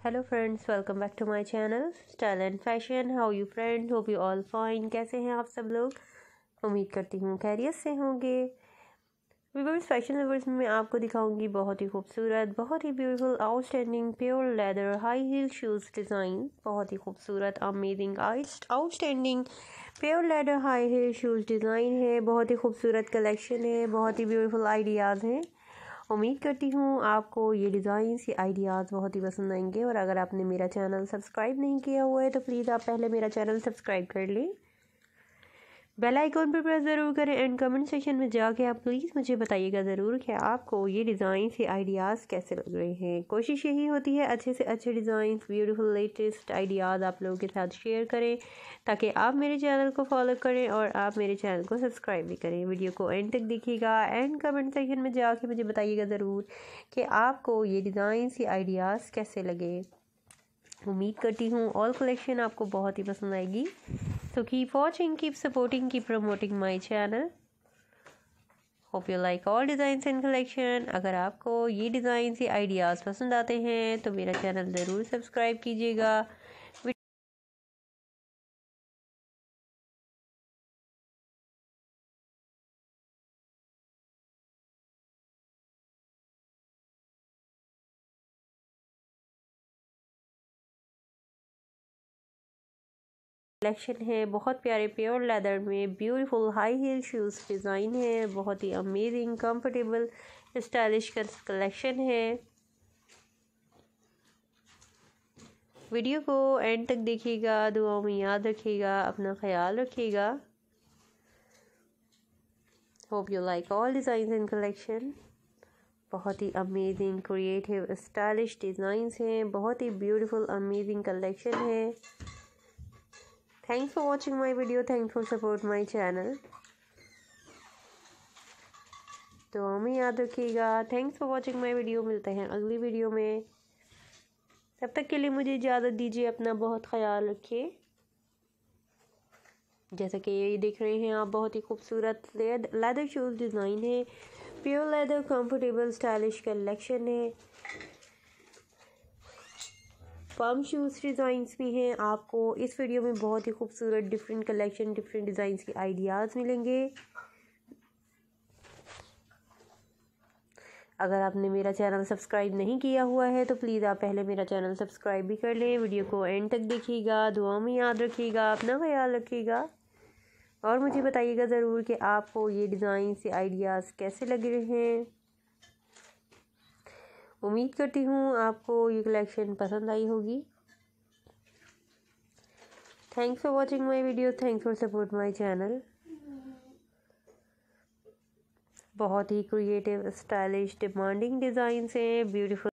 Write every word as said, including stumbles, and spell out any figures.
Hello friends, welcome back to my channel style and fashion. How you friend, hope you all fine. कैसे हैं आप सब लोग? उम्मीद करती हूँ खैरियत से होंगे। व्यूअर्स, फैशन लवर्स में आपको दिखाऊंगी बहुत ही खूबसूरत, बहुत ही beautiful, outstanding pure leather high heel shoes design. बहुत ही खूबसूरत, amazing, outstanding pure leather high heel shoes design है। बहुत ही खूबसूरत कलेक्शन है, बहुत ही ब्यूटीफुल आइडियाज़ हैं। उम्मीद करती हूँ आपको ये डिज़ाइंस, ये आइडियाज़ बहुत ही पसंद आएंगे। और अगर आपने मेरा चैनल सब्सक्राइब नहीं किया हुआ है तो प्लीज़ आप पहले मेरा चैनल सब्सक्राइब कर लें, बेल आइकॉन पर प्रेस ज़रूर करें एंड कमेंट सेक्शन में जाके आप प्लीज़ मुझे बताइएगा ज़रूर कि आपको ये डिज़ाइंस, ये आइडियाज़ कैसे लग रहे हैं। कोशिश यही होती है अच्छे से अच्छे डिज़ाइंस, ब्यूटीफुल लेटेस्ट आइडियाज़ आप लोगों के साथ शेयर करें, ताकि आप मेरे चैनल को फॉलो करें और आप मेरे चैनल को सब्सक्राइब भी करें। वीडियो को एंड तक देखिएगा एंड कमेंट सेक्शन में जाके मुझे बताइएगा ज़रूर कि आपको ये डिज़ाइंस, ये आइडियाज़ कैसे लगे। उम्मीद करती हूँ ऑल कलेक्शन आपको बहुत ही पसंद आएगी। So keep watching, keep supporting, keep promoting my channel. Hope you like all designs and collection. अगर आपको ये डिज़ाइन से आइडियाज़ पसंद आते हैं तो मेरा चैनल ज़रूर सब्सक्राइब कीजिएगा। कलेक्शन है बहुत प्यारे प्योर लेदर में beautiful high heel shoes design है। बहुत ही अमेजिंग, कंफर्टेबल, स्टाइलिश कलेक्शन है। वीडियो को एंड तक देखिएगा, दुआओं में याद रखिएगा, अपना ख्याल रखिएगा। Hope you like all design and collection. बहुत ही अमेजिंग, क्रिएटिव, स्टाइलिश डिज़ाइंस हैं। बहुत ही ब्यूटीफुल, अमेजिंग कलेक्शन है। Thanks for watching my video, thanks for support my channel. तो हमें याद रखिएगा। Thanks for watching my video. मिलते हैं अगली वीडियो में, तब तक के लिए मुझे इजाज़त दीजिए। अपना बहुत ख्याल रखिए। जैसा कि ये देख रहे हैं आप, बहुत ही खूबसूरत लेदर शूज़ डिज़ाइन है। Pure leather, comfortable, stylish collection है। पम शूज़ डिज़ाइंस भी हैं। आपको इस वीडियो में बहुत ही खूबसूरत डिफरेंट कलेक्शन, डिफरेंट डिज़ाइंस के आइडियाज़ मिलेंगे। अगर आपने मेरा चैनल सब्सक्राइब नहीं किया हुआ है तो प्लीज़ आप पहले मेरा चैनल सब्सक्राइब भी कर लें। वीडियो को एंड तक देखिएगा, दुआ में याद रखिएगा, अपना ख्याल रखिएगा और मुझे बताइएगा ज़रूर कि आपको ये डिज़ाइन से आइडियाज़ कैसे लग रहे हैं। उम्मीद करती हूँ आपको ये कलेक्शन पसंद आई होगी। Thanks for watching my video, thanks for support my channel. बहुत ही क्रिएटिव, स्टाइलिश, डिमांडिंग डिज़ाइन हैं, ब्यूटीफुल